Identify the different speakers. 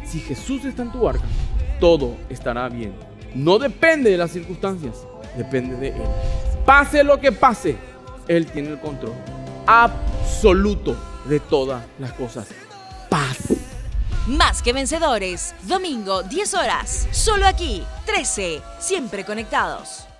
Speaker 1: Si Jesús está en tu barca, todo estará bien. No depende de las circunstancias, depende de Él. Pase lo que pase, Él tiene el control absoluto de todas las cosas. Paz.
Speaker 2: Más que Vencedores, domingo 10 horas, solo aquí, 13, siempre conectados.